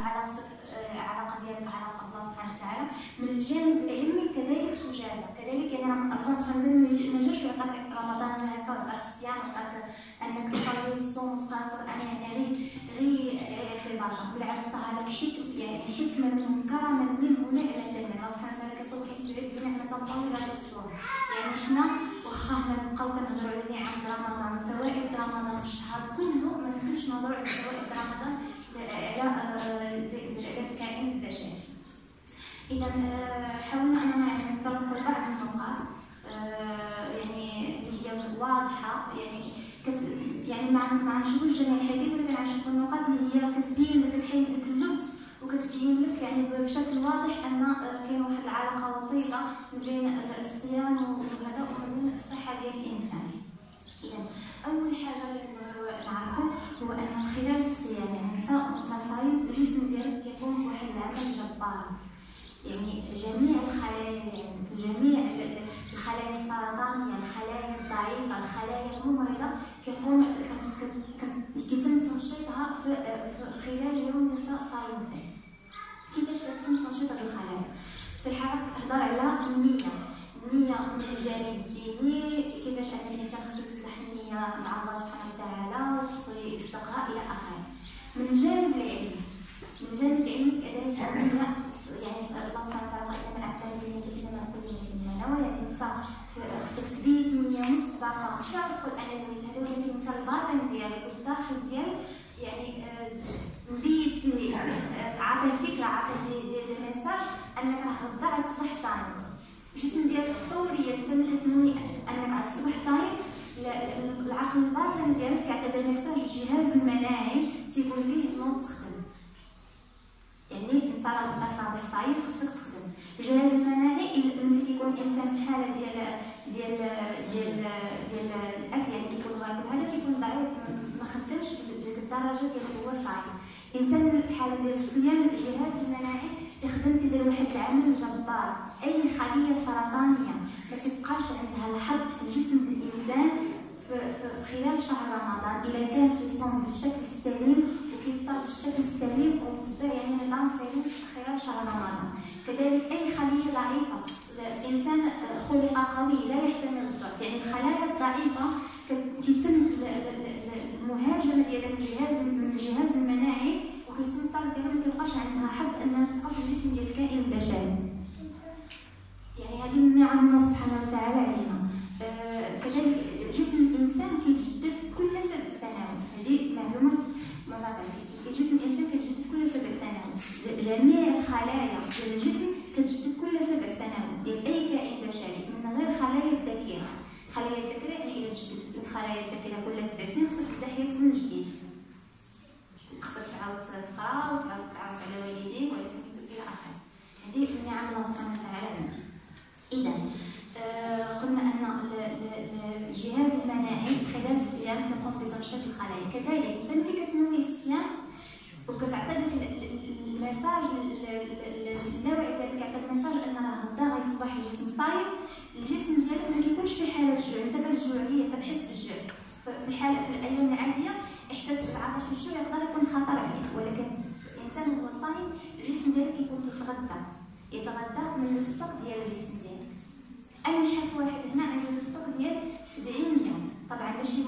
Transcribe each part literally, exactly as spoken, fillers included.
علاقتك العلاقه ديالك علاقه بالله سبحانه وتعالى. من الجانب العلمي كذلك تجازى، كذلك يعني الله سبحانه وتعالى ما جاش يعطيك رمضان هكا ويعطيك الصيام ويعطيك انك تصلي وتصوم وتقرا القران يعني غير غير اعتباطا، بالعكس هذاك حكم يعني حكمه منه كرما منه نعمه منه. الله سبحانه وتعالى كيقول وحيث تعد نعمه الله لا تحصوها. يعني حنا واخا نبقاو كنهضروا على نعم رمضان فوائد رمضان في الشهر كله، ما نمكنش نهضروا على فوائد رمضان على الكائن البشري. اذا حاولنا اننا يعني نطرقوا لبعض النقاط يعني اللي هي واضحه، يعني يعني ما ما نشوفوش جميع الحديث ولكن غنشوفوا النقاط اللي هي كتبين لك كتحيد لك اللبس وكتبين لك يعني بشكل واضح ان كاين واحد العلاقه وطيده بين الصيام وهذا وبين الصحه ديال الانسان. اذا اول حاجه اللي نعرفو هو ان خلال الصيام يعني انت انت صايم الجسم ديالك كيقوم بواحد العمل جبار، يعني جميع الخلايا اللي عندك جميع الخلايا السرطانيه الخلايا الضعيفه الخلايا الممرضه كيقوم كيتم تنشيطها في خلال اليوم اللي انت صايم فيه. كيفاش كيتم تنشيط هذه الخلايا؟ في الحقيقه هضر على النيه، النيه من الجانب الديني كيفاش ان الانسان خصو يصلح النيه مع الله سبحانه وتعالى وخصو يصدقها الى اخره. من الجانب العلمي من الجانب العلمي كذلك يعني الله سبحانه وتعالى قال من اعمال النيه انما كل من نوى، يعني انت خصك تبيت نيه مسبقه ماشي غير تقول انا نويت هذا، ولكن انت الباطن ديالك والداخل ديالك يعني نبيت فيه عطيه فكره عطيه دي دي ميساج انك راح ترجع تصبح صايم. الجسم ديالك فوريا انت ملي كتنوي انك غتصبح صايم العقل الباطن ديالك كيعطي ميساج للجهاز المناعي تيقول ليه نوض تخدم، يعني انت راه انت صافي صايم خصك تخدم. الجهاز المناعي ملي كيكون الانسان في حاله ديال ديال ديال ديال الاكل يعني كيكون واكل هذا كيكون ضعيف ما خدمش بديك الدرجه ديال هو صايم. الانسان في الحاله ديال الصيام الجهاز المناعي تيخدم تيدير واحد العمل جبار. اي خليه سرطانيه ما تبقاش عندها الحظ في الجسم الانسان في خلال شهر رمضان الا كان كيصوم بالشكل السليم وكيفطر بالشكل السليم ومتبع يعني نظام سليم خلال شهر رمضان. كذلك اي خليه ضعيفه، الانسان خلق قوي لا يحتمل الضعف، يعني الخلايا الضعيفه كيتم المهاجمه ديالها من الجهاز من الجهاز المناعي وكيتم الطرد ديالها ما كيبقاش عندها حظ انها تبقى في الجسم ديال الكائن البشري. يعني هذه من نعم الله سبحانه وتعالى علينا. آه كذلك جسم الانسان كيتجدد كل سبع سنوات، هذه معلومه مرة جسم الانسان كيتجدد كل سبع سنوات، جميع الخلايا ديال الجسم كتجدد كل سبع سنوات ديال اي كائن بشري من غير خلايا الذاكره. خلايا الذاكره يعني الا تجددت الخلايا الذاكره كل سبع سنين خصك تبدا حياتك من جديد، خصك تعاود تقرا وتعاود تعرف على والديك وعلى سميتو الى اخره. هذه من نعم الله سبحانه وتعالى علينا. اذا آه قلنا ان الجهاز المناعي خلال الصيام تقوم بتنشيط الخلايا. كذلك انت ملي كتنوي الصيام وكتعطي داك الميساج اللاوعي ديالك كيعطيك ميساج ان راه غدا غيصبح الجسم صايم، الجسم ديالك ما كيكونش في حاله جوع، انت كتجوع هي كتحس بالجوع. في الحاله في الايام العاديه احساس بالعطش والجوع يقدر يكون خطر عليك، ولكن الانسان وهو صايم الجسم ديالك كيكون كيتغذى يتغذى من لو ستوك ديال الجسم ديالك. اي نحف واحد هنا عنده لو ستوك ديال سبعين يوم، طبعا ماشي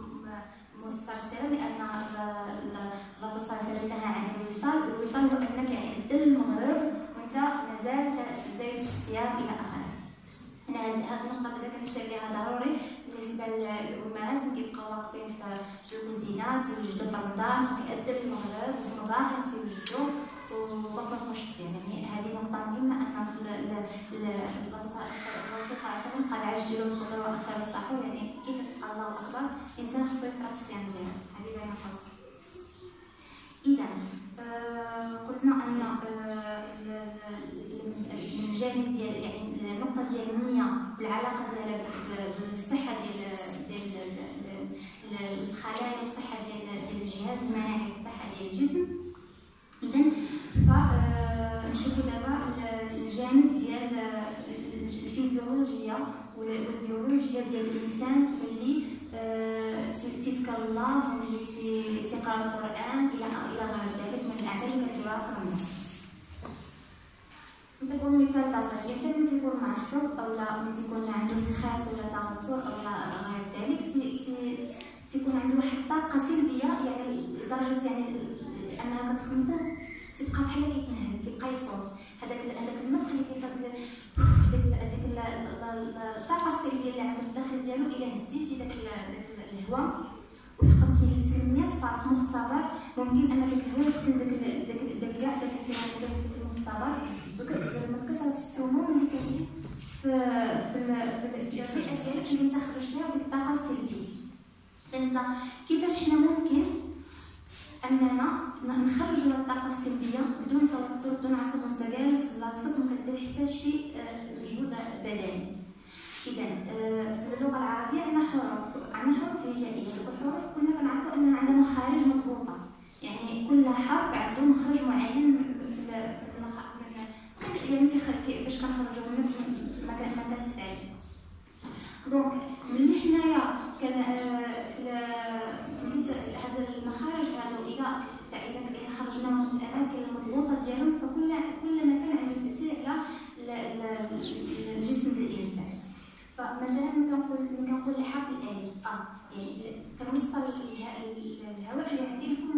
مسترسله لان الله صلى الله عليه وسلم نهى عن الوصال. الوصال هو انك يعني تدل المغرب وانت مازال زايد في الصيام الى اخره. انا هذه النقطه بدا كنشير ليها ضروري بالنسبه للامهات اللي كيبقاو واقفين في الكوزينات تيوجدوا في رمضان كيأذن المغرب ومباشره تيوجدوا وما كنقوش الصيام. يعني هذه نقطه مهمه ان الرسول صلى الله عليه وسلم قال عجلوا الفطور واخروا السحور، يعني كيف تقال الله اكبر الانسان خصو يفرط الصيام ديالو. هذه باينه خالص. اذا آه قلنا ان آه من الجانب ديال يعني النقطه ديال النيه والعلاقه ديالها بالصحه ديال ديال الخلايا والصحه ديال ديال الجهاز المناعي والصحه ديال الجسم. اذا فنشوفوا دابا الجانب ديال الفيزيولوجيا والبيولوجيا ديال الانسان اللي تيذكر الله واللي تيقرا القران الى الى غير ذلك من من الاعمال اللي كنديروها في رمضان. نعطيكم مثال بسيط، الانسان ملي تيكون معصب اولا ملي تيكون عنده ستريس ولا توتر اولا غير ذلك تيكون عنده واحد الطاقه سلبيه، يعني لدرجه يعني انها كتخنقو، تيبقى بحال كيتنهد، كيبقى يصوت. هذاك هذاك النفخ اللي كيصيب ديك ديك الطاقه السلبيه اللي عنده في الداخل ديالو، الى هزيتي داك الهواء وحقنتيه لثمانية فرق مختبر، ممكن ان داك الهواء يقتل داك داك كاع داك الفيروس اللي كاين في المختبر من كثره السموم اللي كاين في في في الرئه ديالك اللي انت خرجتيها ديك الطاقه السلبيه. انت كيفاش حنا ممكن اننا نخرجوا الطاقه السلبيه بدون توتر بدون عصب وانت جالس في بلاصتك وما كدير حتى شي مجهود بدني؟ اذا في اللغه العربيه عندنا حروف عندنا حروف هجائيه، الحروف كلنا كنعرفوا ان عندها مخارج مضبوطه، يعني كل حرف عنده مخرج معين يعني كيخرج باش كنخرجوا منه في مكان مكان ثاني. دونك ملي حنايا كان في هاد المخارج هادو الى اذا خرجنا من الاماكن المضبوطه ديالهم فكل كل مكان عنده تاثير على الجسم ديال الانسان. فمثلا ملي كنقول ملي كنقول الحرف الالف ا يعني كنوصل الهواء اللي عندي